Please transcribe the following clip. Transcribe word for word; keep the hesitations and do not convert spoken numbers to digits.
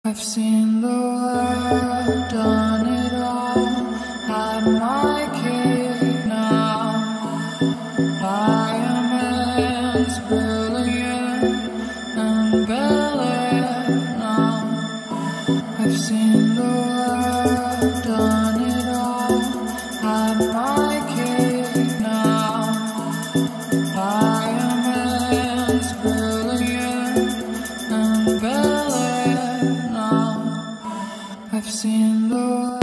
I've seen the world, done it all, had my cake now. I am as brilliant and Bel-Air now. I've seen the world, done it all, had my cake now. I am as brilliant and Bel-Air now. I've seen the world.